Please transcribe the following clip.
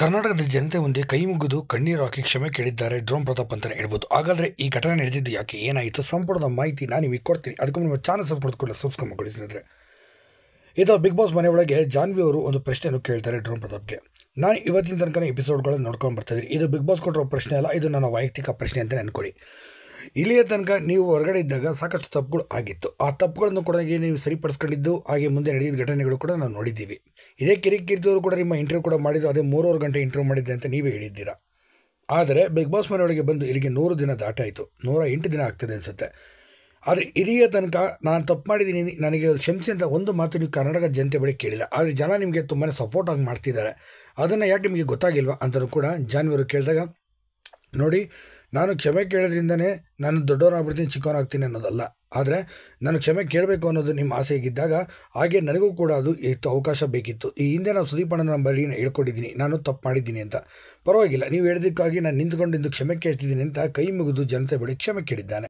ಕರ್ನಾಟಕದ ಜನತೆ ಮುಂದೆ ಕೈ ಮುಗಿದು ಕಣ್ಣೀರು ಹಾಕಿ ಕ್ಷಮೆ ಕೇಳಿದ್ದಾರೆ ಡ್ರೋನ್ ಪ್ರತಾಪ್ ಅಂತಲೇ ಹೇಳ್ಬೋದು. ಹಾಗಾದರೆ ಈ ಘಟನೆ ನಡೆದಿದ್ದು ಯಾಕೆ, ಏನಾಯಿತು, ಸಂಪೂರ್ಣ ಮಾಹಿತಿ ನಾನು ನಿಮಗೆ ಕೊಡ್ತೀನಿ. ಅದಕ್ಕೂ ನಿಮ್ಮ ಚಾನಲ್ ಸಬ್ಸ್ಕ್ರೈಬ್ ಮಾಡ್ಕೊಳ್ಳಿ ಸ್ನೇಹಿತರೆ. ಇದು ಬಿಗ್ ಬಾಸ್ ಮನೆ ಒಳಗೆ ಜಾನ್ವಿ ಅವರು ಒಂದು ಪ್ರಶ್ನೆಯನ್ನು ಕೇಳ್ತಾರೆ ಡ್ರೋನ್ ಪ್ರತಾಪ್ಗೆ. ನಾನು ಇವತ್ತಿನ ತನಕ ಎಪಿಸೋಡ್ಗಳನ್ನು ನೋಡ್ಕೊಂಡು ಬರ್ತಾಯಿದ್ದೀನಿ. ಇದು ಬಿಗ್ ಬಾಸ್ ಕೊಟ್ಟಿರೋ ಪ್ರಶ್ನೆ ಅಲ್ಲ, ಇದು ನನ್ನ ವೈಯಕ್ತಿಕ ಪ್ರಶ್ನೆ ಅಂತ ಅನ್ಕೊಳ್ಳಿ. ಇಲ್ಲಿಯ ತನಕ ನೀವು ಹೊರಗಡೆ ಇದ್ದಾಗ ಸಾಕಷ್ಟು ತಪ್ಪುಗಳು ಆಗಿತ್ತು. ಆ ತಪ್ಪುಗಳನ್ನು ಕೂಡ ನೀವು ಸರಿಪಡಿಸ್ಕೊಂಡಿದ್ದು, ಹಾಗೆ ಮುಂದೆ ನಡೆದಿದ್ದ ಘಟನೆಗಳು ಕೂಡ ನಾವು ನೋಡಿದ್ದೀವಿ. ಇದೇ ಕಿರಿಕಿರಿದವರು ಕೂಡ ನಿಮ್ಮ ಇಂಟರ್ವ್ಯೂ ಕೂಡ ಮಾಡಿದ್ದು, ಅದೇ 3 ಗಂಟೆ ಇಂಟರ್ವ್ಯೂ ಮಾಡಿದ್ದೆ ಅಂತ ನೀವೇ ಹೇಳಿದ್ದೀರಾ. ಆದರೆ ಬಿಗ್ ಬಾಸ್ ಮನೆಯೊಳಗೆ ಬಂದು ಇಲ್ಲಿಗೆ 100 ದಿನ ದಾಟಾಯಿತು, 108 ದಿನ ಆಗ್ತದೆ ಅನಿಸುತ್ತೆ. ಆದರೆ ಇಲ್ಲಿಯ ತನಕ ನಾನು ತಪ್ಪು ಮಾಡಿದ್ದೀನಿ, ನನಗೆ ಕ್ಷಮಿಸಿ ಅಂತ ಒಂದು ಮಾತು ನೀವು ಕರ್ನಾಟಕ ಜನತೆ ಬಳಿ ಕೇಳಿಲ್ಲ. ಆದರೆ ಜನ ನಿಮಗೆ ತುಂಬಾ ಸಪೋರ್ಟಾಗಿ ಮಾಡ್ತಿದ್ದಾರೆ. ಅದನ್ನು ಯಾಕೆ ನಿಮಗೆ ಗೊತ್ತಾಗಿಲ್ವಾ ಅಂತಲೂ ಕೂಡ ಜಾನ್ವಿಯವರು ಕೇಳಿದಾಗ, ನೋಡಿ, ನಾನು ಕ್ಷಮೆ ಕೇಳೋದ್ರಿಂದನೇ ನಾನು ದೊಡ್ಡವನಾಗ್ಬಿಡ್ತೀನಿ, ಚಿಕ್ಕವನಾಗ್ತೀನಿ ಅನ್ನೋದಲ್ಲ. ಆದರೆ ನಾನು ಕ್ಷಮೆ ಕೇಳಬೇಕು ಅನ್ನೋದು ನಿಮ್ಮ ಆಸೆ ಆಗಿದ್ದಾಗ, ಹಾಗೆ ನನಗೂ ಕೂಡ ಅದು ಇತ್ತು, ಅವಕಾಶ ಬೇಕಿತ್ತು. ಈ ಹಿಂದೆ ನಾನು ಸುದೀಪ್ ಅಣ್ಣನ ಬಳಿ ಹೇಳ್ಕೊಂಡಿದ್ದೀನಿ, ನಾನು ತಪ್ಪು ಮಾಡಿದ್ದೀನಿ ಅಂತ. ಪರವಾಗಿಲ್ಲ, ನೀವು ಹೇಳಿದ್ದಕ್ಕಾಗಿ ನಾನು ನಿಂತ್ಕೊಂಡಿದ್ದು ಕ್ಷಮೆ ಕೇಳ್ತಿದ್ದೀನಿ ಅಂತ ಕೈ ಮುಗಿದು ಜನತೆ ಬಳಿ ಕ್ಷಮೆ ಕೇಳಿದ್ದಾನೆ.